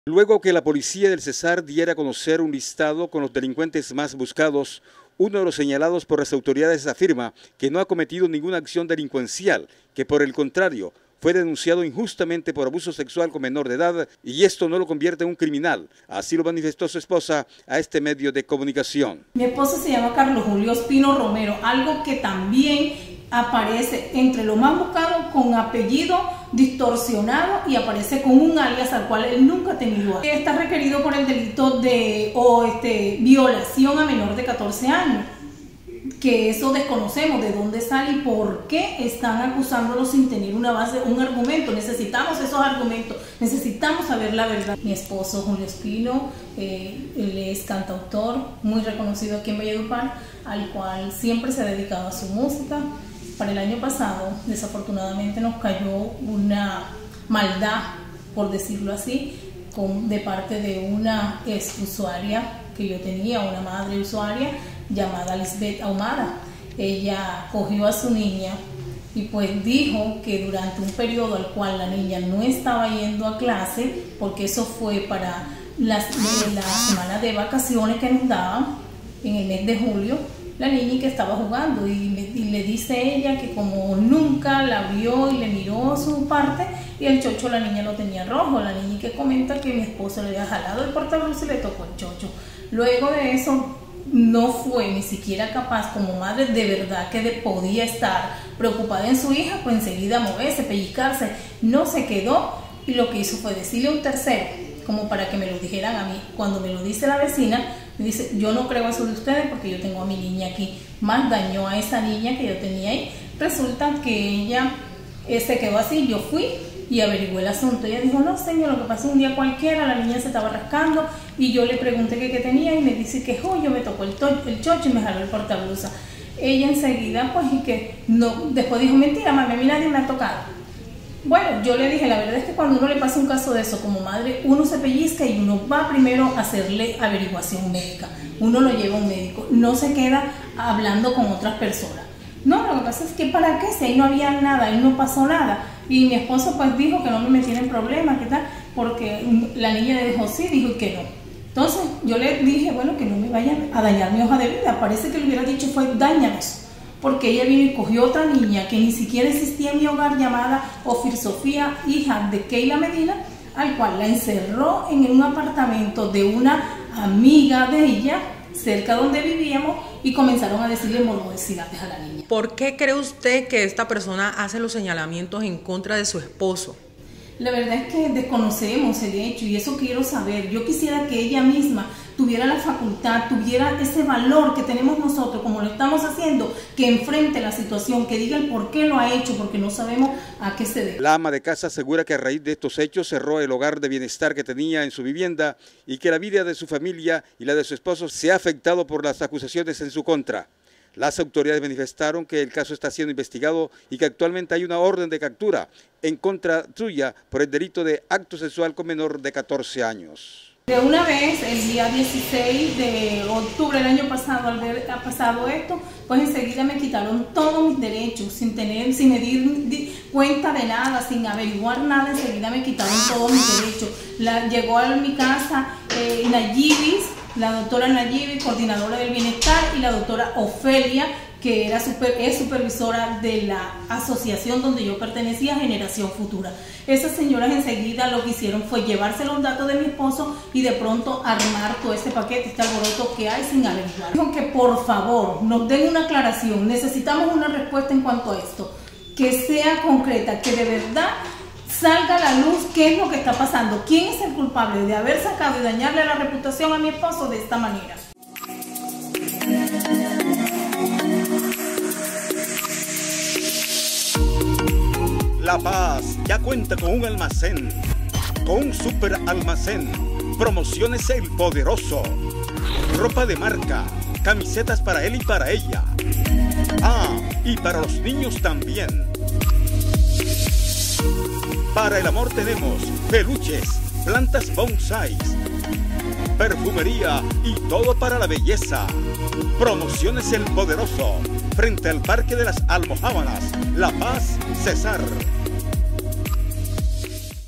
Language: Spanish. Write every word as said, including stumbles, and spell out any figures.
Luego que la policía del Cesar diera a conocer un listado con los delincuentes más buscados, uno de los señalados por las autoridades afirma que no ha cometido ninguna acción delincuencial, que por el contrario, fue denunciado injustamente por abuso sexual con menor de edad y esto no lo convierte en un criminal. Así lo manifestó su esposa a este medio de comunicación. Mi esposo se llama Carlos Julio Espino Romero, algo que también aparece entre lo más buscado con apellido distorsionado y aparece con un alias al cual él nunca ha tenido. Está requerido por el delito de o este, violación a menor de catorce años, que eso desconocemos de dónde sale y por qué están acusándolo sin tener una base, un argumento. Necesitamos esos argumentos, necesitamos saber la verdad. Mi esposo Julio Espino, eh, él es cantautor muy reconocido aquí en Valledupar, al cual siempre se ha dedicado a su música. Para el año pasado, desafortunadamente, nos cayó una maldad, por decirlo así, con, de parte de una ex usuaria que yo tenía, una madre usuaria llamada Lisbeth Ahumada. Ella cogió a su niña y pues dijo que durante un periodo al cual la niña no estaba yendo a clase, porque eso fue para las, la semana de vacaciones que nos daban en el mes de julio, la niña que estaba jugando y, me, y le dice ella que como nunca la vio y le miró su parte y el chocho la niña lo tenía rojo. La niña que comenta que mi esposo le había jalado el portabruz y le tocó el chocho. Luego de eso no fue ni siquiera capaz como madre de verdad que de, podía estar preocupada en su hija, pues enseguida moverse, pellizcarse, no se quedó y lo que hizo fue decirle a un tercero como para que me lo dijeran a mí. Cuando me lo dice la vecina, me dice, yo no creo eso de ustedes porque yo tengo a mi niña aquí. Más dañó a esa niña que yo tenía ahí. Resulta que ella eh, se quedó así, yo fui y averigué el asunto. Ella dijo, no señor, lo que pasó un día cualquiera, la niña se estaba rascando y yo le pregunté qué, qué tenía y me dice que oh, yo me tocó el, el chocho y me jaló el portablusa. Ella enseguida, pues, y que no, después dijo, mentira, mami, a mí nadie me ha tocado. Bueno, yo le dije, la verdad es que cuando uno le pasa un caso de eso como madre, uno se pellizca y uno va primero a hacerle averiguación médica. Uno lo lleva a un médico, no se queda hablando con otras personas. No, lo que pasa es que ¿para qué? Si ahí no había nada, ahí no pasó nada. Y mi esposo pues dijo que no me metiera en problemas, ¿qué tal? Porque la niña le dijo sí, dijo que no. Entonces yo le dije, bueno, que no me vayan a dañar mi hoja de vida. Parece que le hubiera dicho fue dañanos. Porque ella vino y cogió otra niña que ni siquiera existía en mi hogar llamada Ofir Sofía, hija de Keila Medina, al cual la encerró en un apartamento de una amiga de ella, cerca donde vivíamos, y comenzaron a decirle morbosidades a la niña. ¿Por qué cree usted que esta persona hace los señalamientos en contra de su esposo? La verdad es que desconocemos el hecho y eso quiero saber. Yo quisiera que ella misma tuviera la facultad, tuviera ese valor que tenemos nosotros, como lo estamos haciendo, que enfrente la situación, que diga el por qué lo ha hecho, porque no sabemos a qué se debe. La ama de casa asegura que a raíz de estos hechos cerró el hogar de bienestar que tenía en su vivienda y que la vida de su familia y la de su esposo se ha afectado por las acusaciones en su contra. Las autoridades manifestaron que el caso está siendo investigado y que actualmente hay una orden de captura en contra suya por el delito de acto sexual con menor de catorce años. De una vez, el día dieciséis de octubre del año pasado, al ver ha pasado esto, pues enseguida me quitaron todos mis derechos, sin tener, sin medir cuenta de nada, sin averiguar nada, enseguida me quitaron todos mis derechos. La, llegó a mi casa eh, Nayibis, la doctora Nayibis, coordinadora del bienestar, y la doctora Ofelia, que era super, es supervisora de la asociación donde yo pertenecía, Generación Futura. Esas señoras enseguida lo que hicieron fue llevarse los datos de mi esposo y de pronto armar todo este paquete, este alboroto que hay sin averiguar. Dijo que por favor nos den una aclaración, necesitamos una respuesta en cuanto a esto, que sea concreta, que de verdad salga a la luz qué es lo que está pasando, quién es el culpable de haber sacado y dañarle la reputación a mi esposo de esta manera. La Paz ya cuenta con un almacén, con un super almacén, Promociones El Poderoso, ropa de marca, camisetas para él y para ella. Ah, y para los niños también. Para el amor tenemos peluches, plantas bonsais, perfumería y todo para la belleza. Promociones El Poderoso, frente al Parque de las Almojábanas, La Paz, Cesar.